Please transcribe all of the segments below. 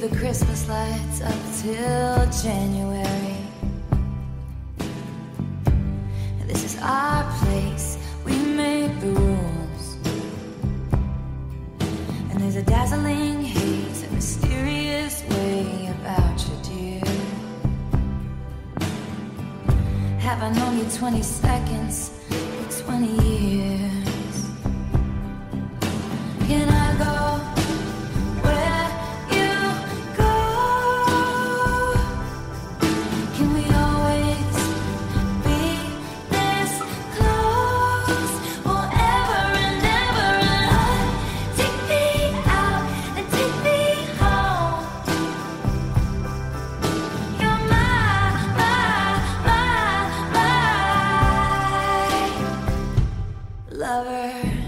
the Christmas lights up till January. This is our place, we make the rules. And there's a dazzling haze, a mysterious way about you, dear. Have I known you 20 seconds, or 20 years? Can I go where you go? Can we always be this close forever and ever? And take me out and take me home. You're my lover.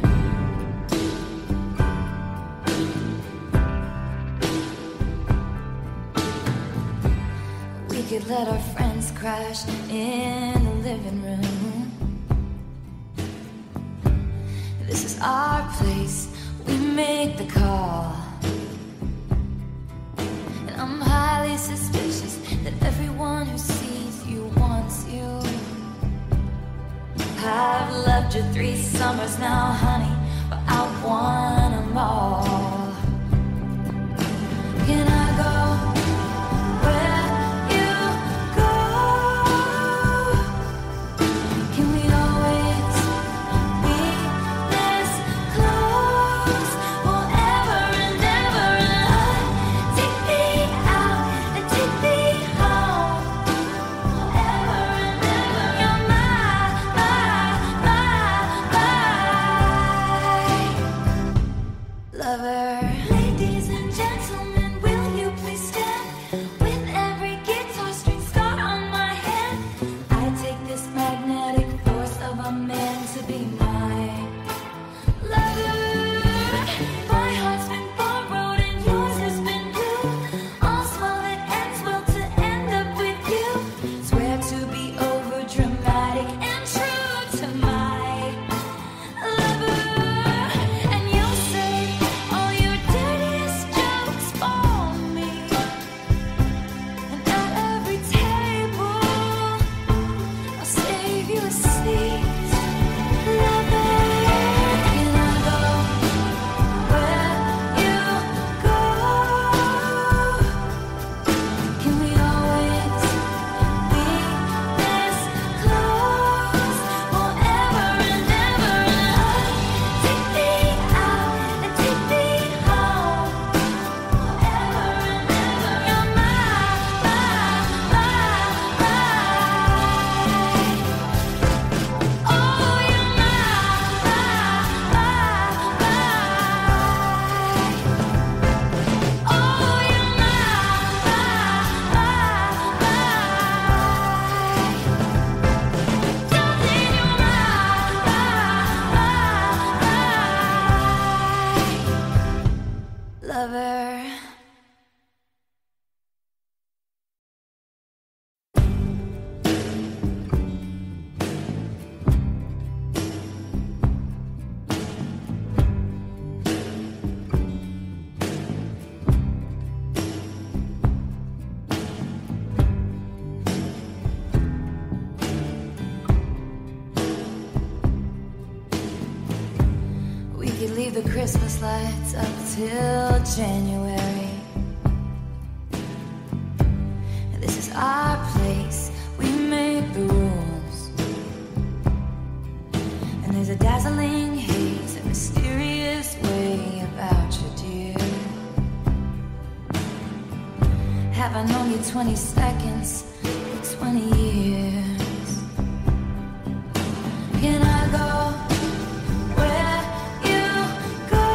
We could let our friends crash in the living room. This is our place, we make the call. And I'm highly suspicious that everyone who sees you wants you. I've loved you 3 summers now, honey, but I want them all. Can I go where you go? Can we always be this close forever and ever? And take me out and take me home forever and ever. You're my lover. Ladies and gentlemen, will you please stand? With every guitar string scar on my hand, I take this magnetic force of a man to be my lover. My heart's been borrowed and yours has been blue. All's well that ends well to end up with you. Swear to be over dramatic and true to my lover. And you'll say all your dirtiest jokes for me. And at every table I'll save you a seat. Lover, can I go where you go? Can we always be this close forever and ever? Take me out and take me home forever and ever. You're my oh, you're my oh, you're darling, you're my lover. We could leave the Christmas lights up till January. This is our place, we make the rules. And there's a dazzling haze, a mysterious way about you, dear. Have I known you 20 seconds, or 20 years? Can I go where you go?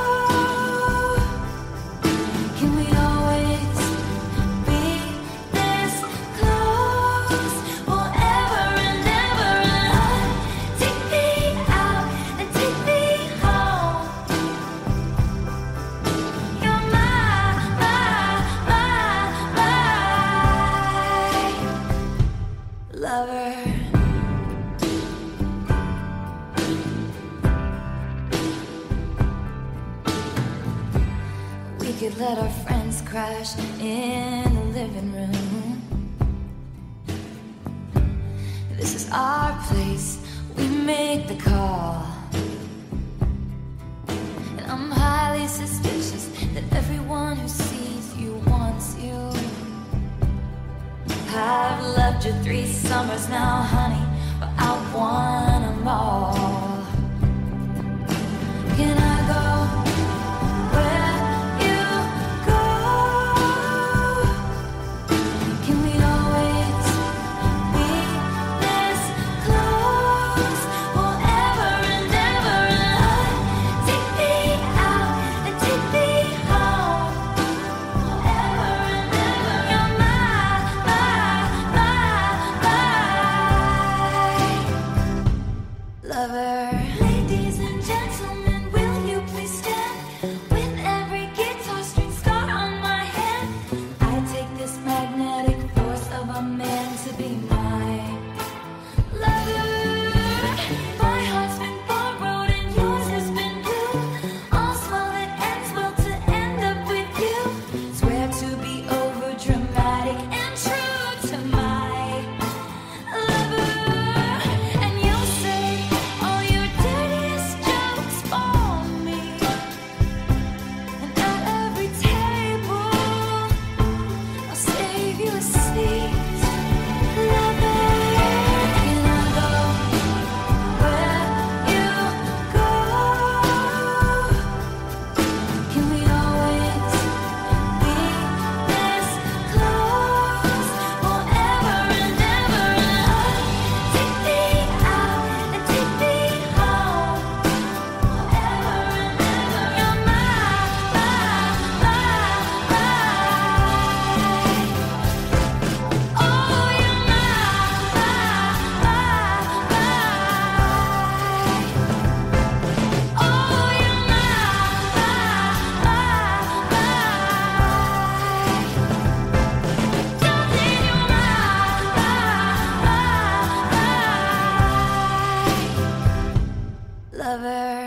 Can we always be this close forever and ever? And take me out and take me home. You're my lover. We could let our friends friends crash in the living room. This is our place, we make the call. And I'm highly suspicious that everyone who sees you wants you. I've loved you 3 summers now, honey, but I want them all. Can I go where you go? Can we always be this close forever and ever? Take me out and take me home forever and ever. You're my lover. Ladies and gentlemen, will you please stand with every guitar string scar on my hand? I take this magnetic force of a man to be my lover. My heart's been borrowed and yours has been blue. All's well that ends well to end up with you. Swear to be over dramatic and true to my lover. And you'll say all your dirtiest jokes for me. And at every table I'll save you a seat. Lover, can I go where you go? Can we always be this close forever and ever? Take me out and take me home forever and ever. You're my oh, you're my oh, you're my darling, you're my lover.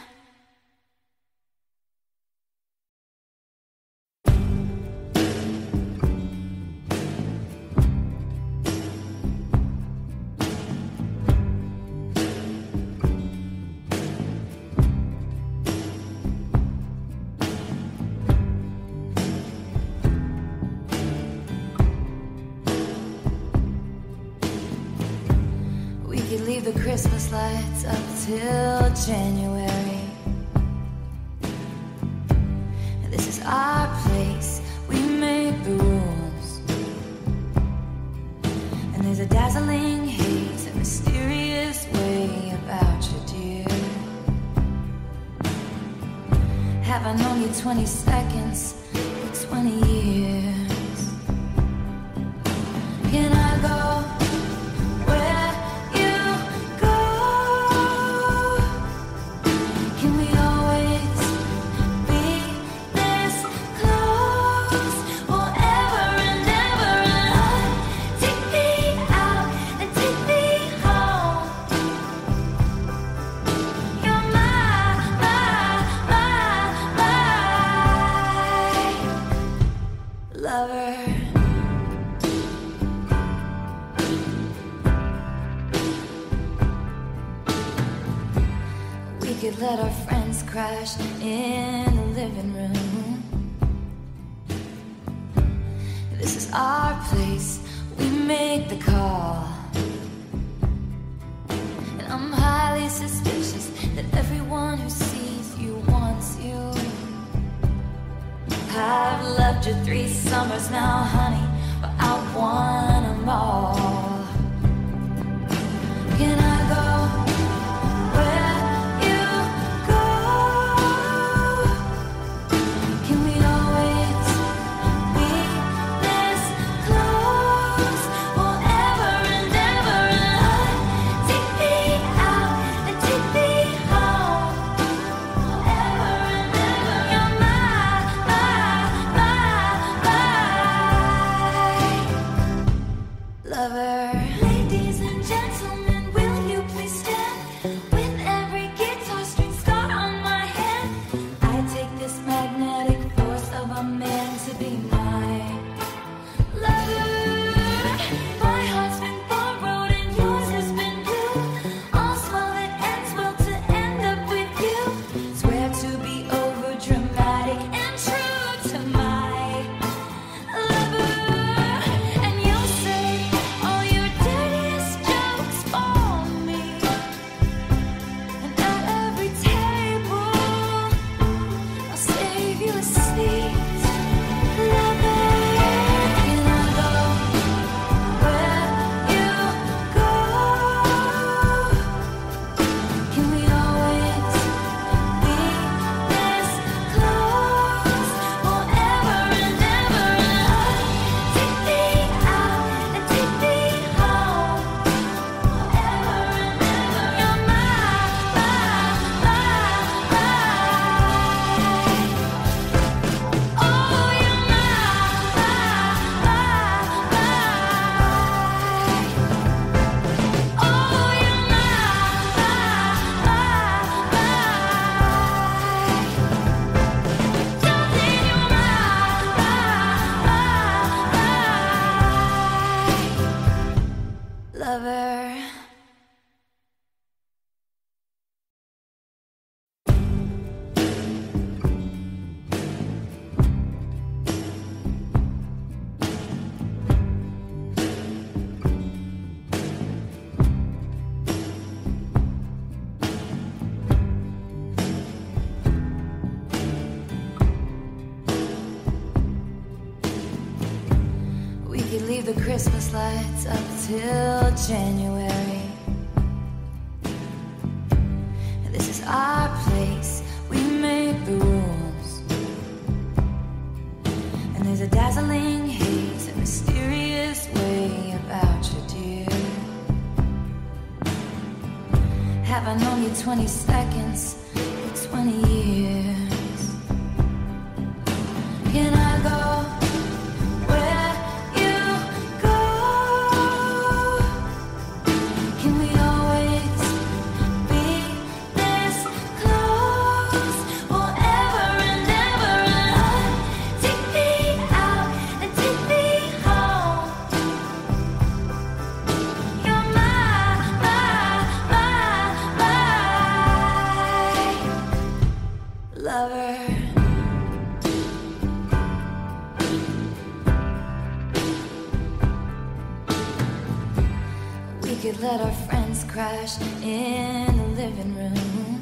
We could leave the Christmas lights up till January. This is our place, we make the rules. And there's a dazzling haze, a mysterious way about you, dear. Have I known you 20 seconds or 20 years? Can I go where you go? Can we always be this close forever and ever? Take me out and take me home. You're my lover. We could let our friends crash in the living room. This is our place, we make the call. And I'm highly suspicious that everyone who sees you wants you. I've loved you 3 summers now, honey, but I want them all. Can I go where you go? Can we always be this close forever and ever? Take me out and take me home forever and ever. You're my lover. leave the Christmas lights up till January. This is our place, we make the rules. And there's a dazzling haze, a mysterious way about you, dear. Have I known you 20 seconds or 20 years? Can I go where you go? Can we always be this close forever and ever? And take me out and take me home. You're my lover. We could let our friends crash in the living room.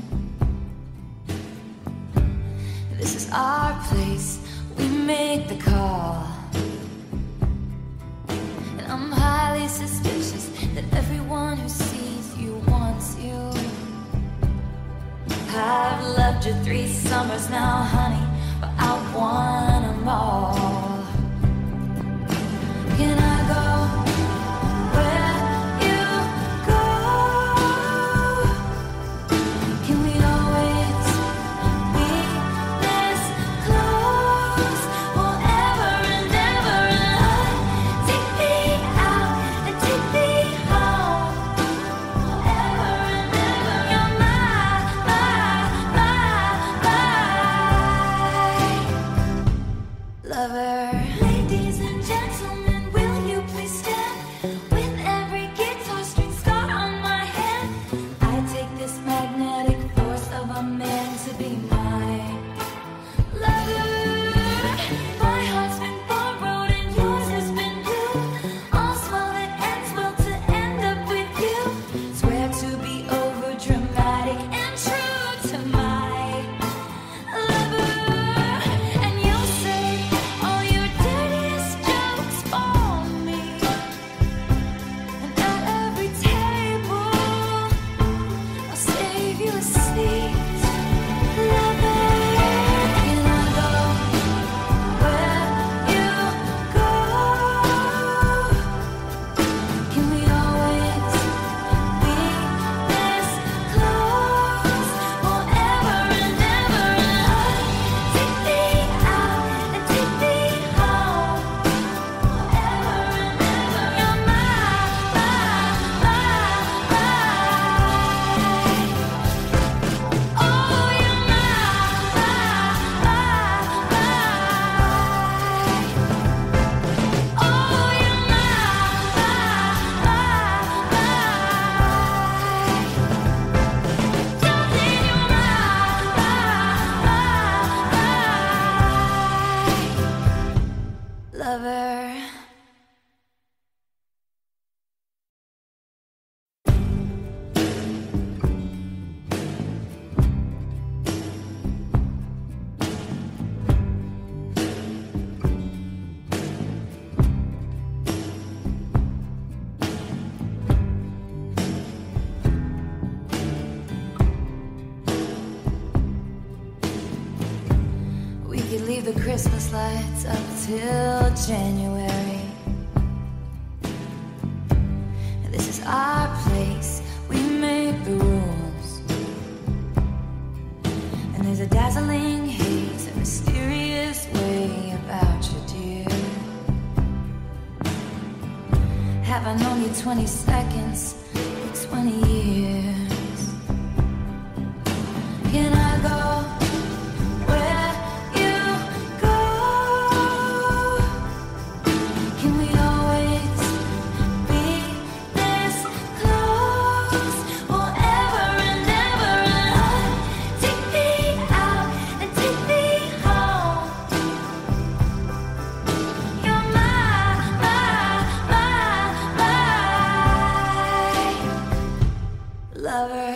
This is our place, we make the call. And I'm highly suspicious that everyone who sees you wants you. I've loved you 3 summers now, honey, but I want them all. Can I go where you go? Can we always be this close forever and ever? And take me out and take me home forever and ever. You're my lover. Ladies and gentlemen, will you please stand? With every guitar string scar on my hand, I take this magnetic force of a man to be my lover. My heart's been borrowed and yours has been new. All's well that ends well to end up with you. Swear to be over dramatic and true to my lover. And you'll say all your dirtiest jokes for me. And at every table, I'll save you a seat, lover. Can I go where you go? Can we always be this close forever and ever? And take me out and take me home forever and ever. You're my oh, you're my oh, you're my darling, you're my lover. We could leave the Christmas lights up till January. This is our place, we make the rules. And there's a dazzling haze, a mysterious way about you, dear. Have I known you 20 seconds or 20 years? Can I go where you go? Can we always be this close forever and ever? And take me out and take me home. You're my lover.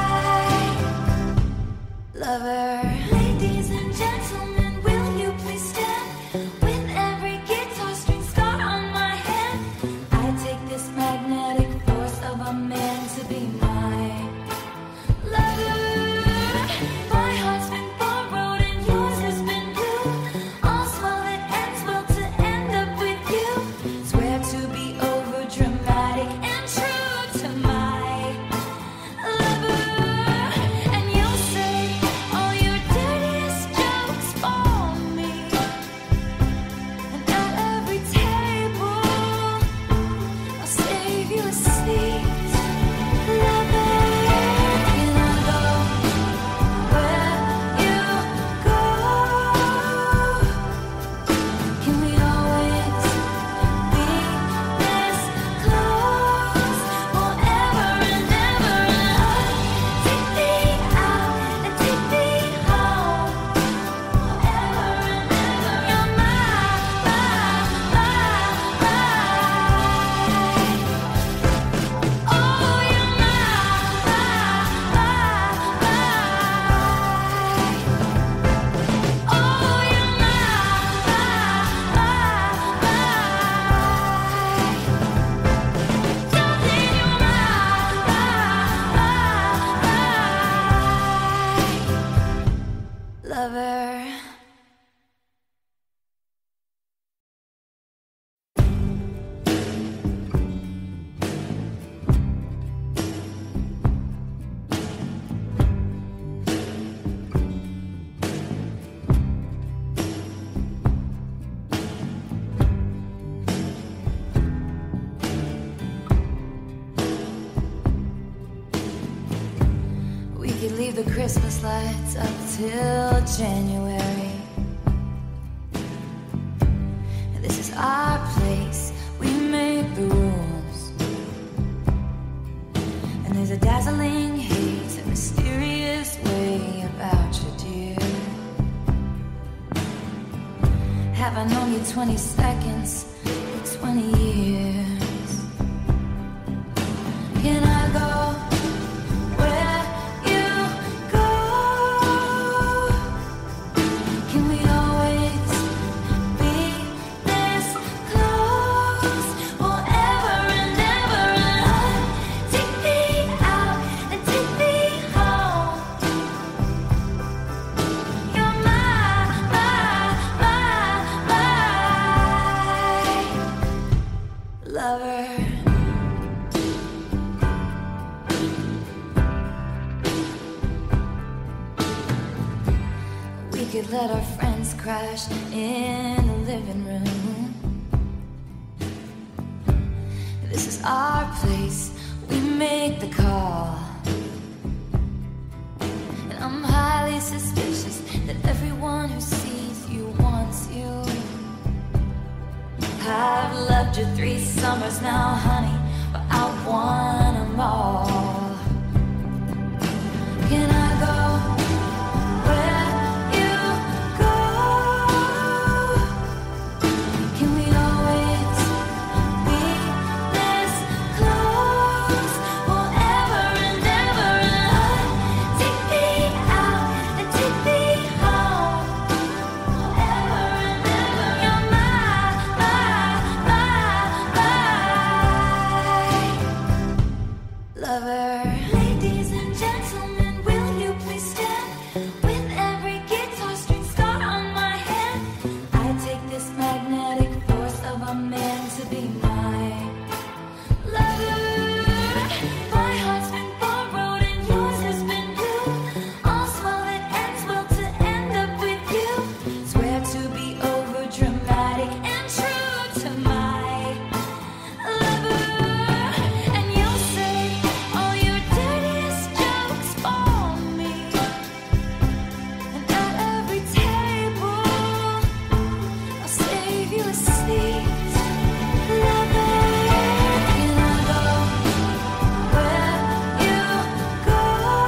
lover. We could leave the Christmas lights up till January. This is our place, we make the rules. And there's a dazzling haze, a mysterious way about you, dear. Have I known you 20 seconds or 20 years? Can I go where you go? Can we always be this close forever and ever? And take me out and take me home. You're my lover. We could let our friends crash in the living room. This is our place, we make the call. And I'm highly suspicious that everyone who sees you wants you. I've loved you 3 summers now, honey, but I want them all. Can I go where you go? Can we always be this close forever and ever? And take me out and take me home forever and ever. You're my lover. Ladies and gentlemen, will you please stand? With every guitar string scar on my hand, I take this magnetic force of a man to be my lover. My heart's been borrowed and yours has been blue. All's well that ends well to end up with you. Swear to be over dramatic and true to my lover. And you'll say all your dirtiest jokes for me. And at every table, I'll save you a seat, lover. Can I go where you go?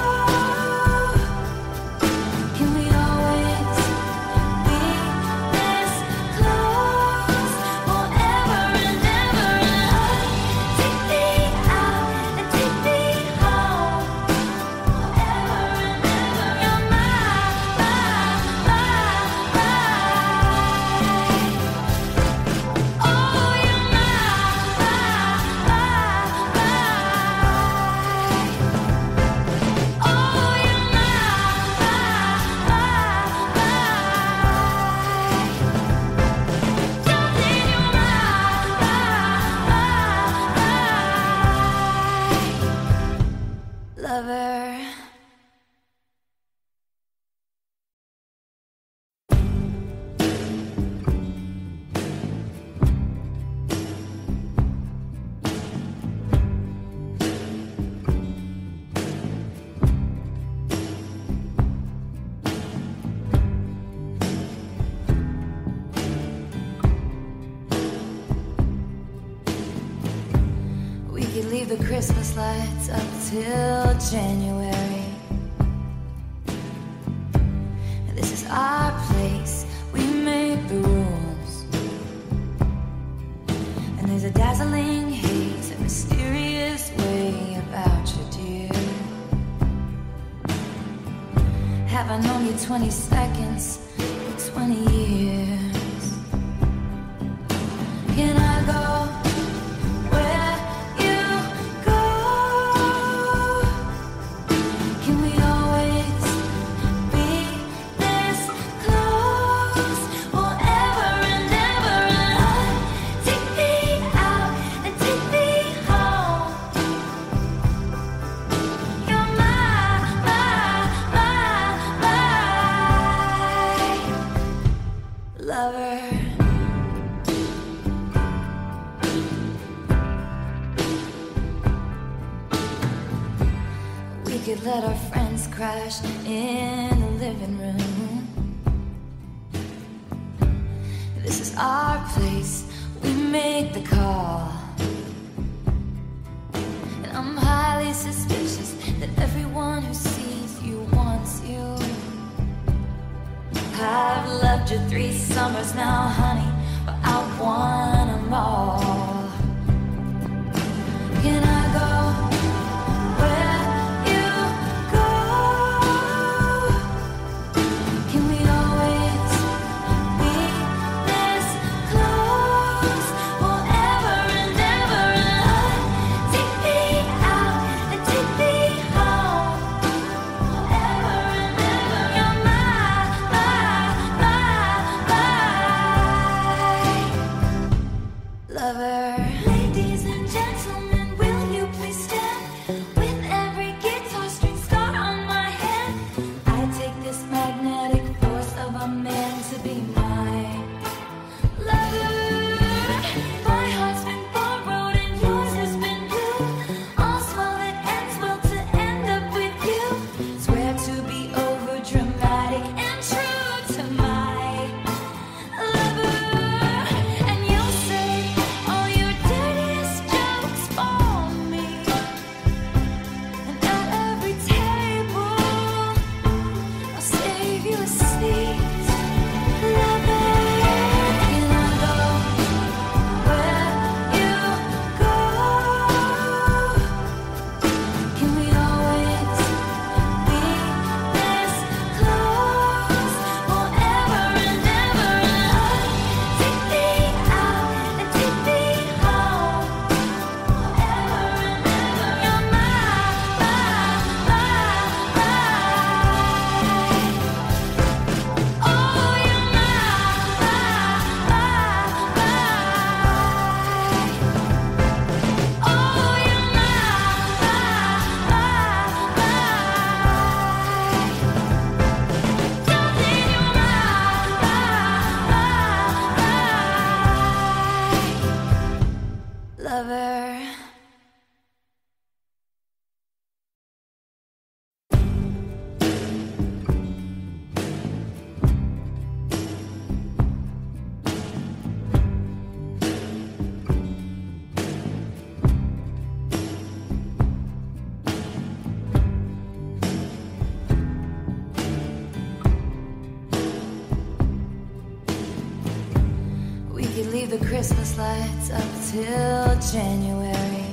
Can we always be this close forever and ever? And take me out and take me home forever and ever. You're my oh, you're my oh, you're darling, you're my lover. We could leave the Christmas lights up till January. This is our place, we make the rules. And there's a dazzling haze, a mysterious way about you, dear. Have I known you 20 seconds or 20 years? Can I go where you go? Can we always be this let our friends crash in the living room. This is our place, we make the call. And I'm highly suspicious that everyone who sees you wants you. I've loved you 3 summers now, honey, but I want them all. Can I go where you go? Can we always be this close forever and ever? And take me out and take me home forever and ever. You're my lover. Ladies and gentlemen, will you please stand? With every guitar string scar on my hand, I take this magnetic force of a man to be my lover. My heart's been borrowed and yours has been blue. All's well that ends well to end up with you. Swear to be over dramatic and true to my lover. And you'll say all your dirtiest jokes for me. And at every table, I'll save you a seat. Lover, can I go where you go? Can we always be this close forever and ever? Take me out and take me home forever and ever. You're my oh, you're my oh, you're darling, you're my lover. We could leave the Christmas lights up till January.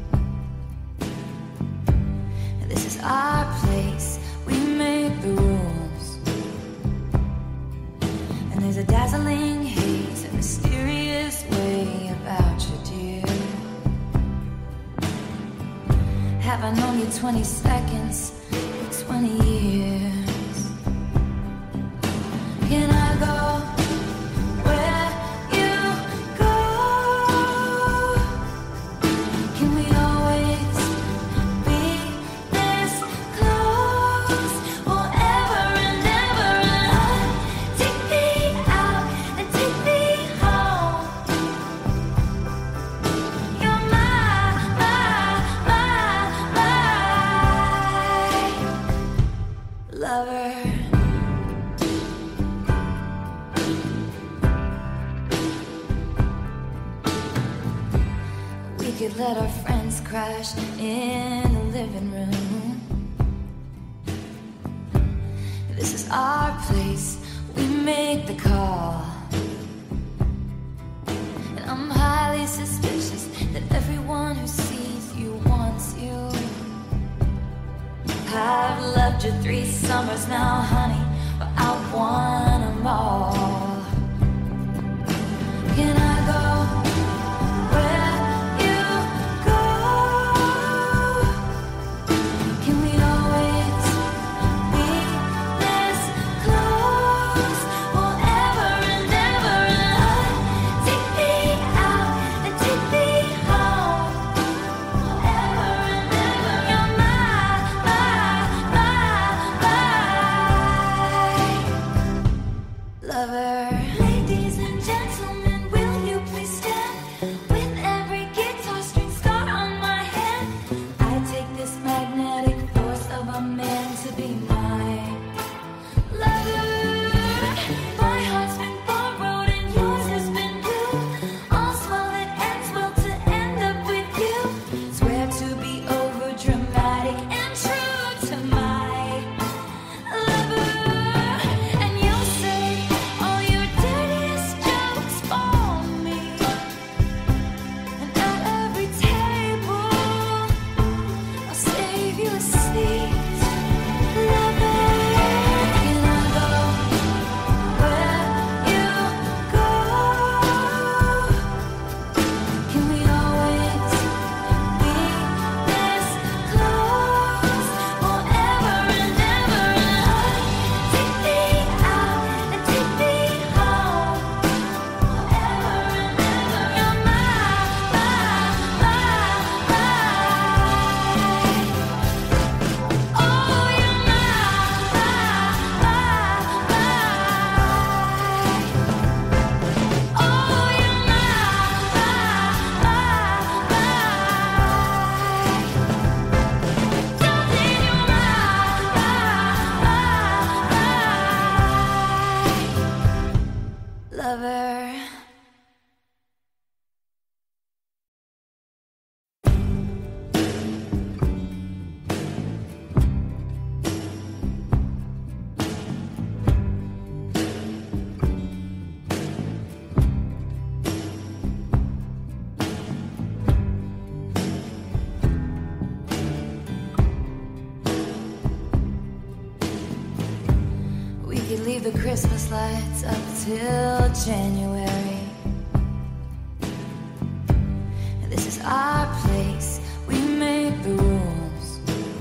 This is our place, we make the rules. And there's a dazzling haze, a mysterious way about you, dear. Have I known you 20 seconds or 20 years? Can I go where you go? Can we always be this close forever and ever? Take me out and take me home. You're my lover. We could let our friends crash in the living room. This is our place, we make the call. And I'm highly suspicious that everyone who sees you wants you. I've loved you 3 summers now, honey, but I want them all. Can I go where you go? Can we always be this close forever and ever? Take me out and take me home forever and ever. You're my lover. Ladies and gentlemen, will you please stand? With every guitar string scar on my hand, I take this magnetic force of a Christmas lights up till January. This is our place, we make the rules.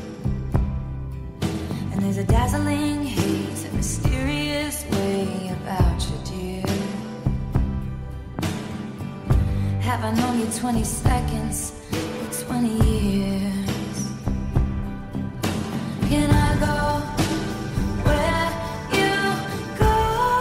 And there's a dazzling haze, a mysterious way about you, dear. Have I known you 20 seconds, 20 years? Can I go where you go?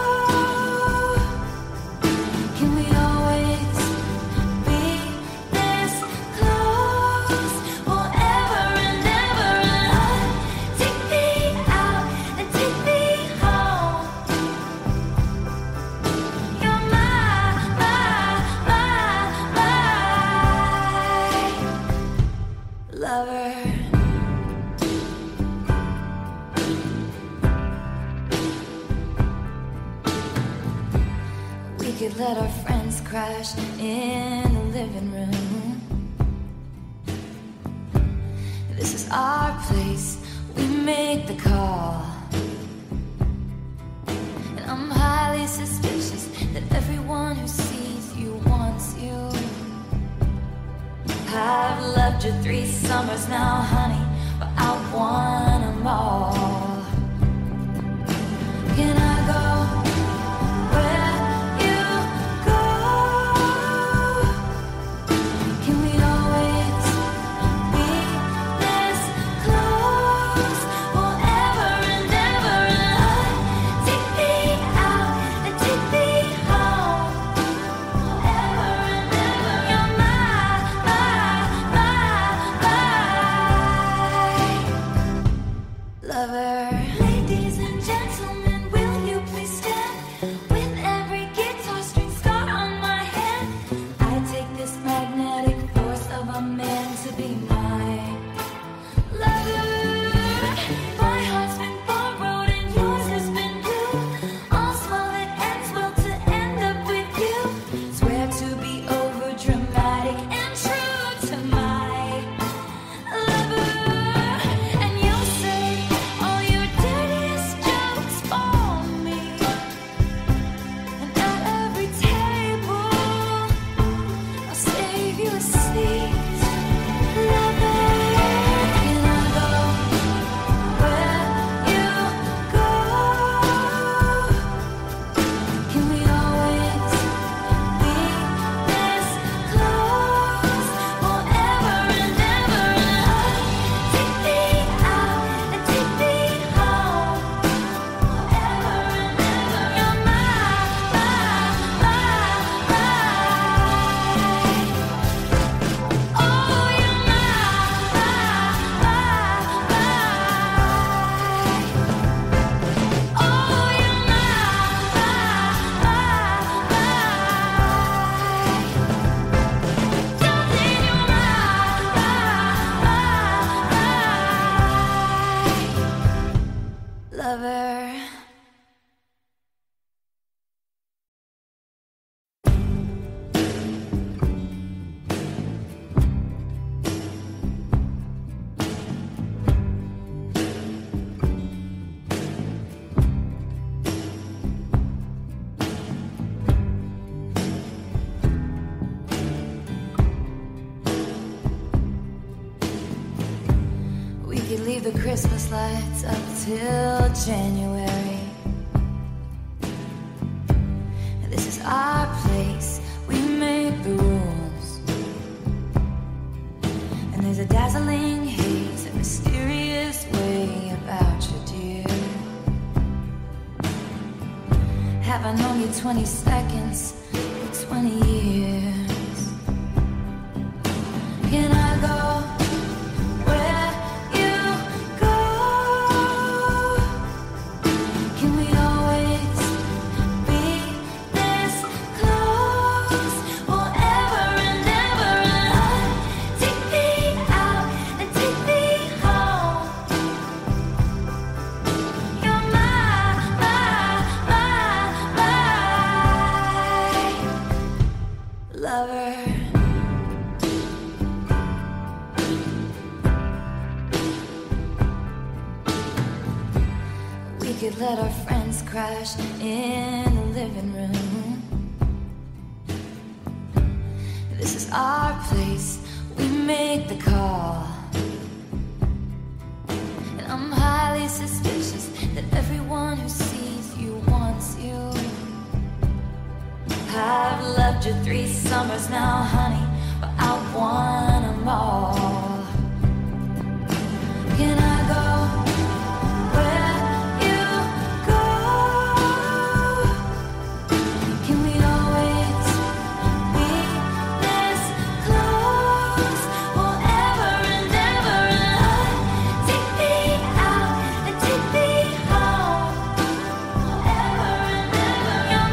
Can we always be this close forever and ever? And take me out and take me home. You're my lover. We could let our friends crash in the living room. This is our place, we make the call. And I'm highly suspicious that everyone who sees you wants you. I've loved you 3 summers now, honey, but I want them all. Can I go where you go? Can we always be this close forever and ever? And take me out and take me home forever and ever. You're my lover. Ladies and gentlemen, will you please stand? With every guitar string scar on my hand, I take this magnetic force of a man to be my lover. My heart's been borrowed and yours has been blue. All's well that ends well to end up with you. Swear to be over dramatic and true to my lover. And you'll say all your dirtiest jokes for me. And at every table I'll save you a seat, lover. Can I go where you go? Can we always be this close forever and ever? Take me out and take me home forever and ever. You're my oh, you're my oh, you're my darling, you're my lover. We could leave the Christmas lights up till January. This is our place, we make the rules. And there's a dazzling haze, a mysterious way about you, dear. Have I known you 20 seconds, 20 years? Can I go where you go? Can we always be this close forever and ever? And take me out and take me home. You're my lover. crashed in the living room. This is our place, we make the call. And I'm highly suspicious that everyone who sees you wants you. I've loved you 3 summers now, honey, but I want them all. Can I go where you go? Can we always be this close forever and ever? Take me out and take me home forever and ever. You're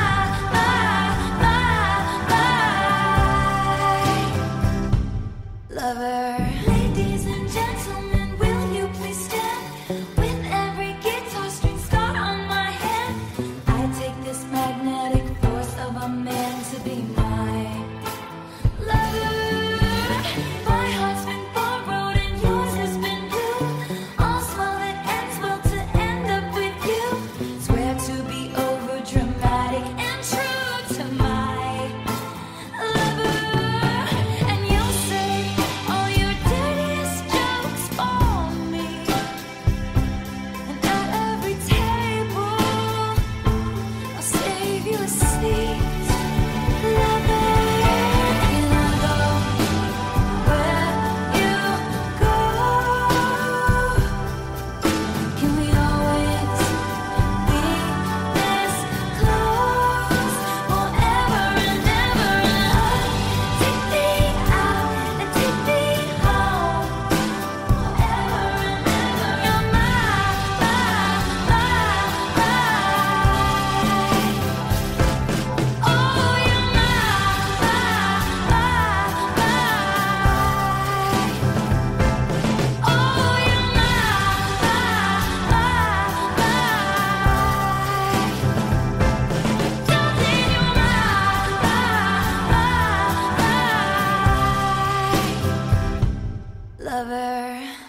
my lover. Ladies and gentlemen, will you please stand? With every guitar string scar on my head, I take this magnetic force of a man to be my lover. My heart's been borrowed and yours has been blue. All's well that ends well to end up with you. Swear to be over dramatic and true to my lover. And you'll say all your dirtiest jokes for me. And at every table I'll save you a seat. Lover, can I go where you go? Can we always be this close forever and ever? Take me out and take me home forever and ever. You're my oh, you're my oh, you're my darling, you're my lover.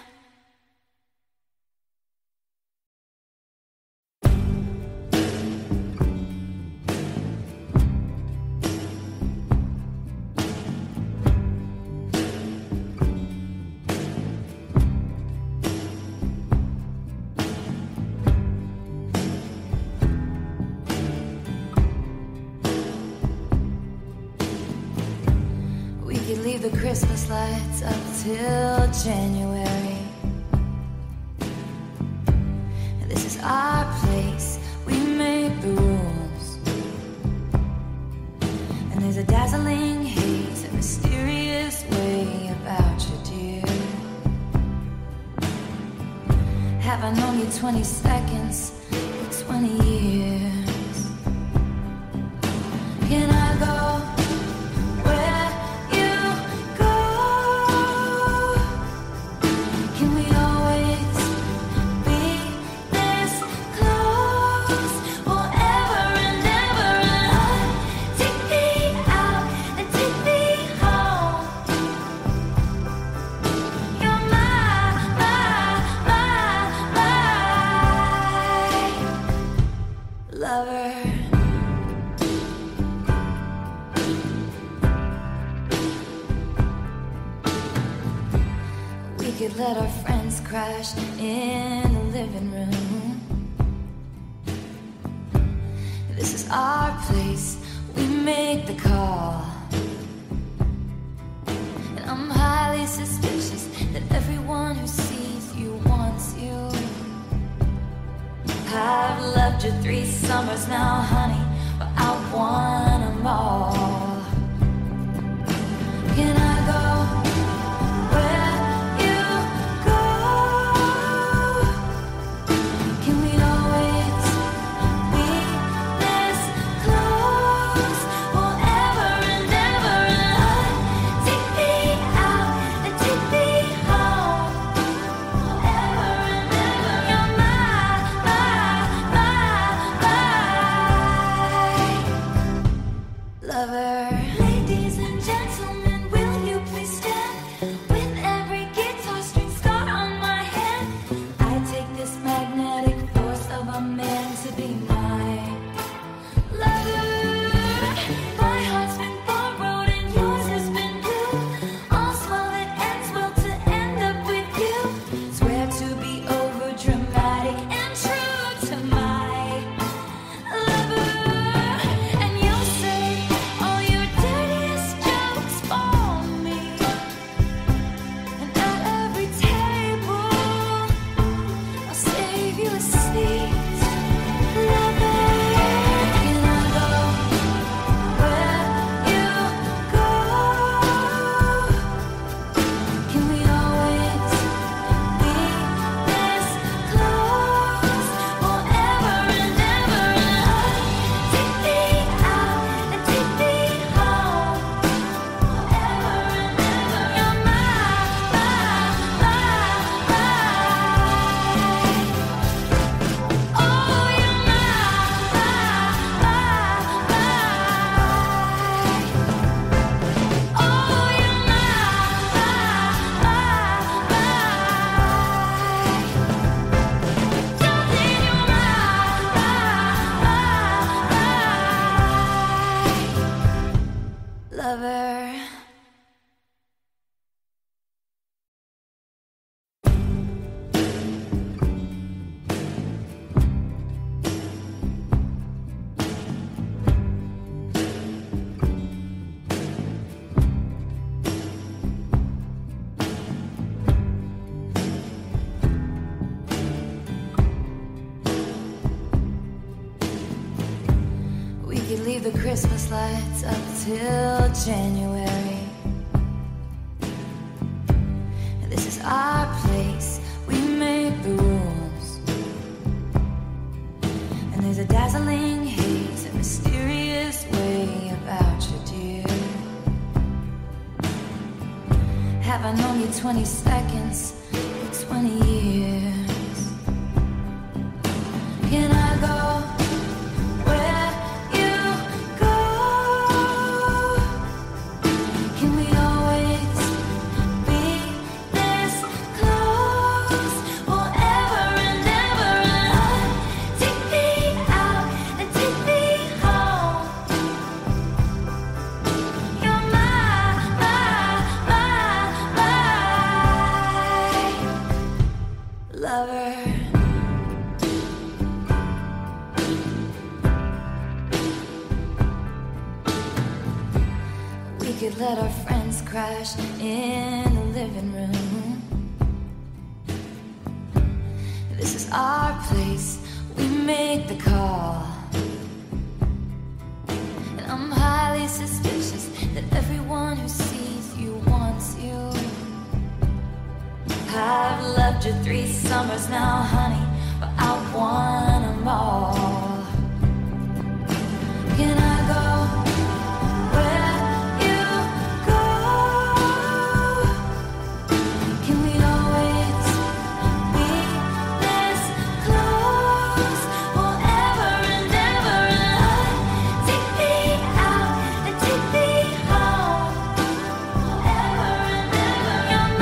We could leave the Christmas lights up till January. This is our place, we make the rules. And there's a dazzling haze, a mysterious way about you, dear. Have I known you 20 seconds or 20 years? Can I go where you go? Can we always be this close forever and ever? Take me out and take me home. You're my lover. We could let our friends crash in the living room. This is our place, we make the call. And I'm highly suspicious that everyone who sees you wants you. I've loved you 3 summers now, honey, but I want them all. Can I go where you go? Can we always be this close forever and ever? Take me out and take me home forever and ever. You're my lover. could leave the Christmas lights up till January. This is our place, we make the rules. And there's a dazzling haze, a mysterious way about you, dear. Have I known you 20 seconds, 20 years? Can I go where you go? Can we always be this close forever and ever? And take me out and take me home. You're my lover. We could let our friends crash in the living room. This is our place, we make the call. And I'm highly suspicious that everyone who sees you wants you. I've loved you 3 summers now, honey, but I want them all. Can I go where you go? Can we always be this close forever and ever? And take me out and take me home forever and ever. You're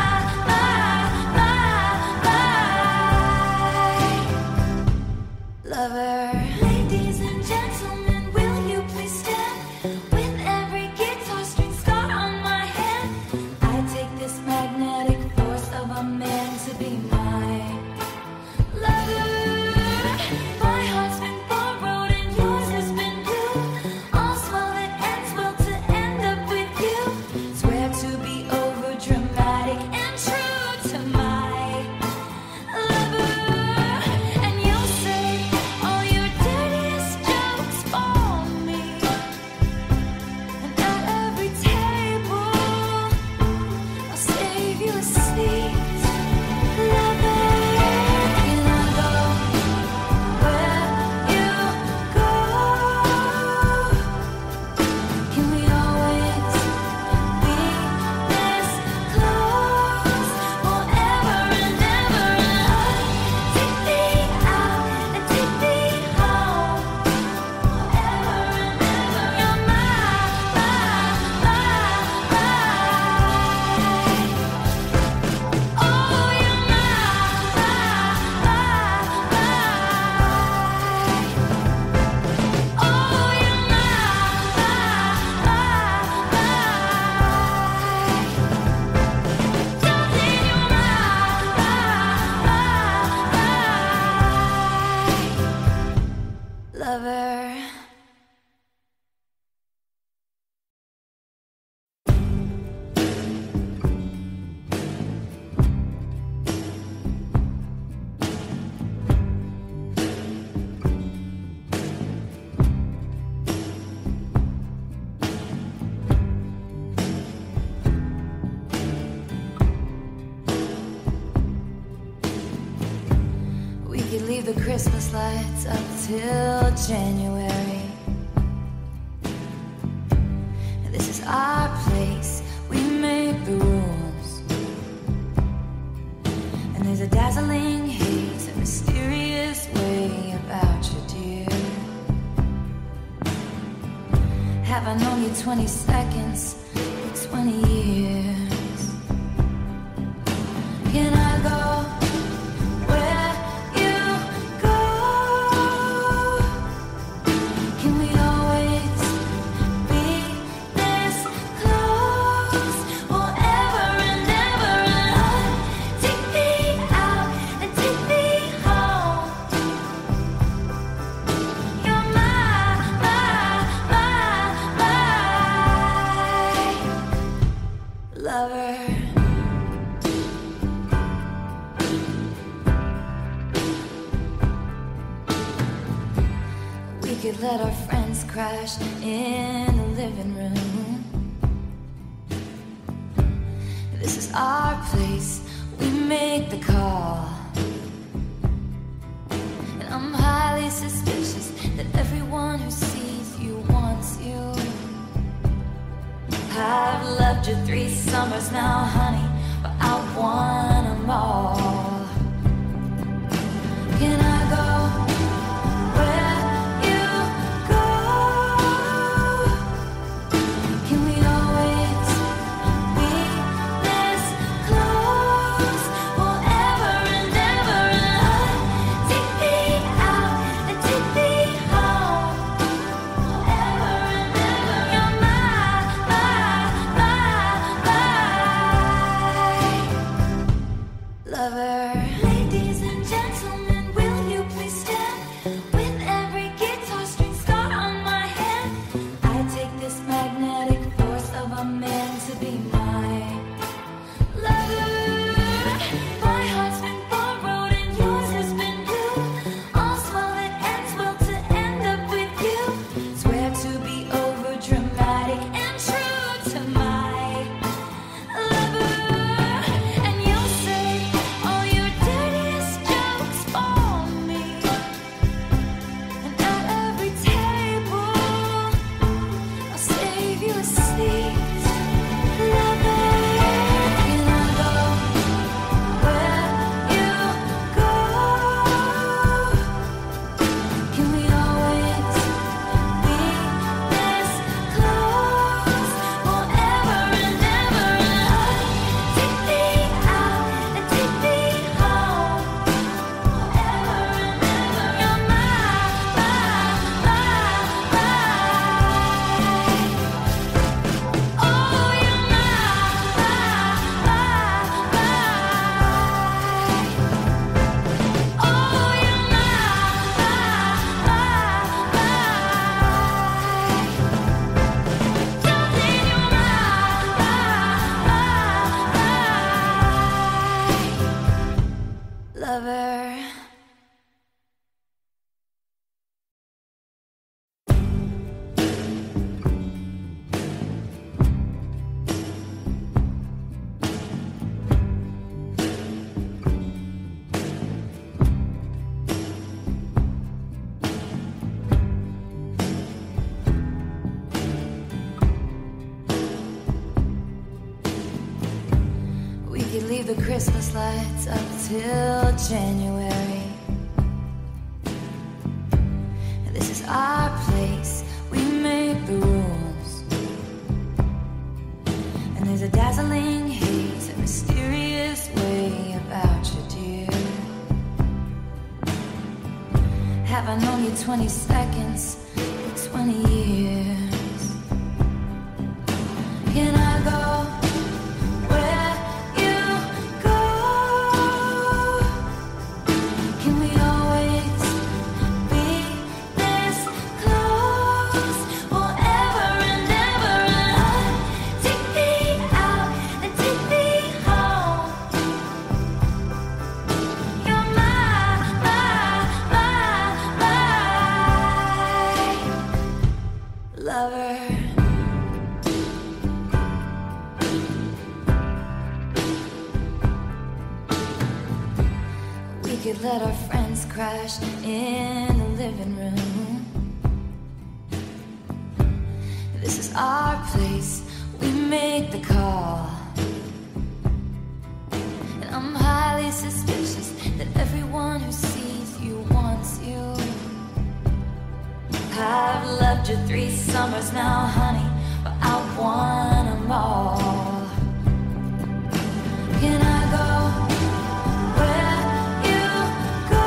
my lover. Ladies and gentlemen, will you please stand? With every guitar string scar on my hand, I take this magnetic force of a man to be my lover. My heart's been borrowed and yours has been blue. All's well that ends well to end up with you. Swear to be over dramatic and true to my lover. And you'll say all your dirtiest jokes for me. And at every table, I'll save you a seat, lover. Can I go where you go? Can we always be this close forever and ever? And take me out and take me home forever and ever. You're my oh, you're my oh, you're my darling, you're my lover. We could leave the Christmas lights up till January. This is our place, we make the rules. And there's a dazzling haze, a mysterious way about you, dear. Have I known you 20 seconds, 20 years? Can I go where you go? Can we always be this close forever and ever? And take me out and take me home. You're my lover. could let our friends crash in the living room. This is our place, we make the call. And I'm highly suspicious that everyone who sees you wants you. I've loved you 3 summers now, honey, but I want them all. Can I go where you go? Can we always be this close forever and ever? Take me out and take me home forever and ever. You're my lover. Ladies and gentlemen, will you please stand? With every guitar string scar on my hand, I take this magnetic force of a man to be my lover. My heart's been borrowed and yours has been blue. All's well that ends well to end up with you. Swear to be over dramatic and true to my lover. And you'll say all your dirtiest jokes for me. And at every table, I'll save you a seat, lover. Can I go where you go? Can we always be this close forever and ever? Take me out and take me home forever and ever. You're my oh, you're my oh, you're my lover. We could leave the Christmas lights up till January. This is our place, we make the rules. And there's a dazzling haze, a mysterious way about you, dear. Have I known you 20 seconds or 20 years? Can I go where you go? Can we always be this close forever and ever? Take me out and take me home. You're my lover. We could let our friends crash in the living room. This is our place, we make the call. And I'm highly suspicious that everyone who sees you wants you. I've loved you 3 summers now, honey, but I want them all. Can I go where you go?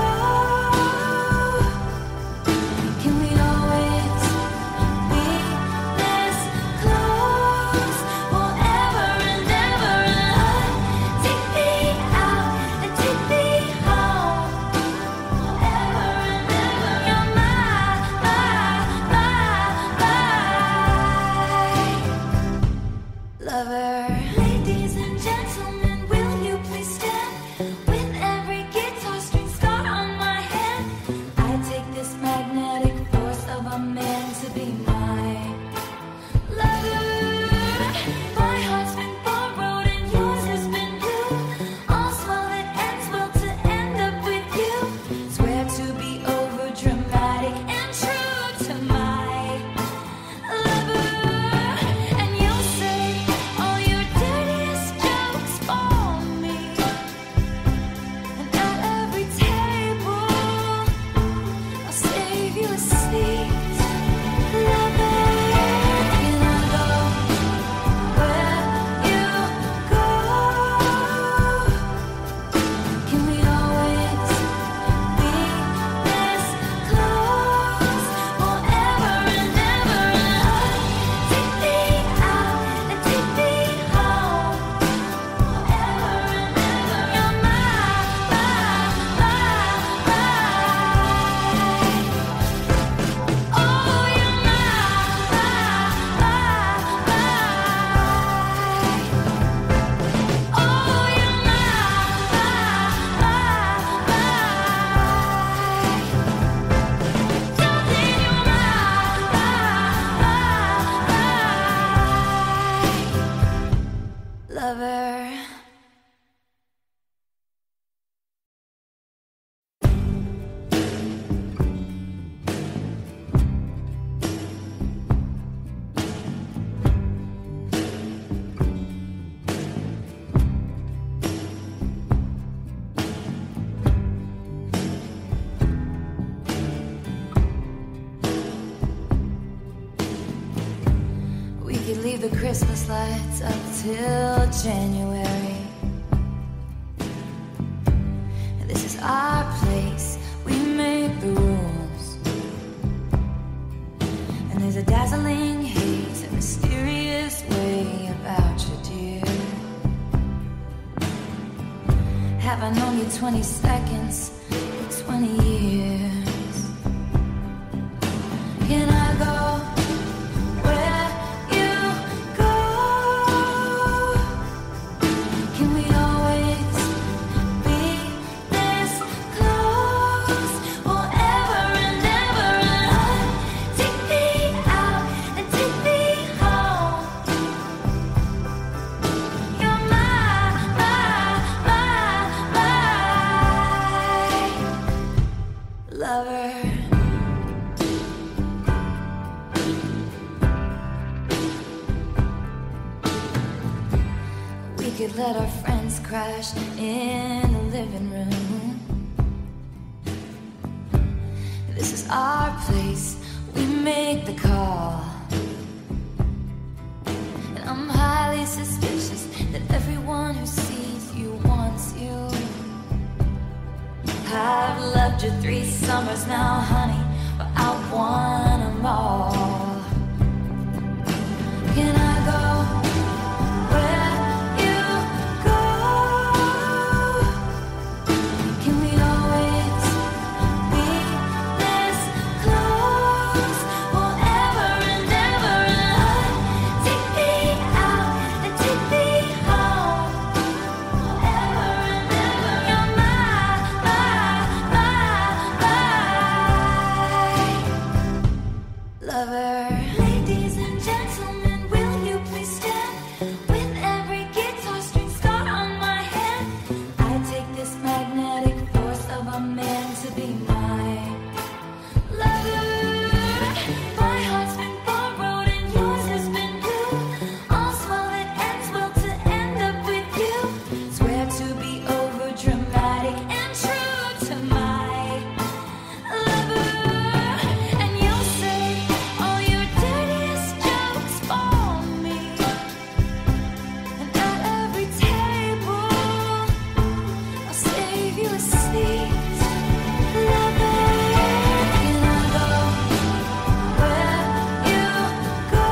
Can we always be this close forever and ever? Take me out and take me home forever and ever. You're my leave the Christmas lights up till January. This is our place, we make the rules. And there's a dazzling haze, a mysterious way about you, dear. Have I known you 20 seconds, 20 years? Can I go where you go? Can we always be this close forever and ever? And take me out and take me home. You're my lover. We could let our friends crash in the living room. This is our place, we make the call. And I'm highly suspicious that everyone who sees you wants you. I've loved you 3 summers now, honey, but I want them all. Can I go where you go? Can we always be this close forever and ever? And take me out and take me home forever and ever. You're my lover. Ladies and gentlemen, will you please stand? With every guitar string scar on my hand, I take this magnetic force of a man to be my lover. My heart's been borrowed and yours has been blue. All's well that ends well to end up with you. Swear to be over dramatic and true to my lover. And you'll say all your dirtiest jokes for me. And at every table, I'll save you a seat. Lover, can I go where you go?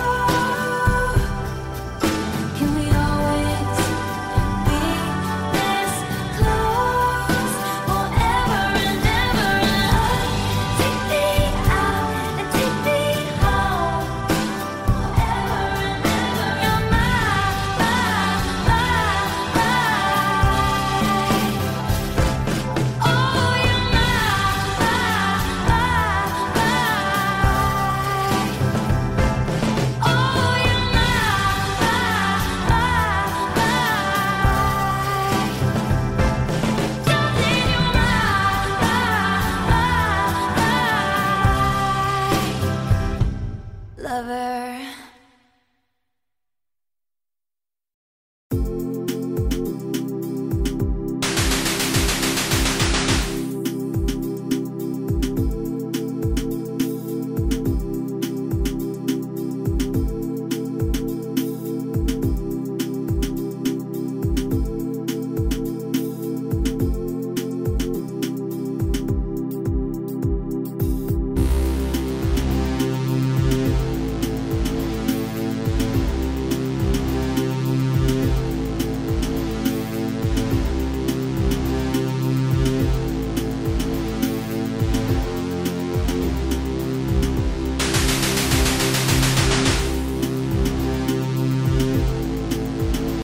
Can we always be this close forever and ever? Take me out and take me home forever and ever. You're my oh, you're my oh, you're darling, you're my lover.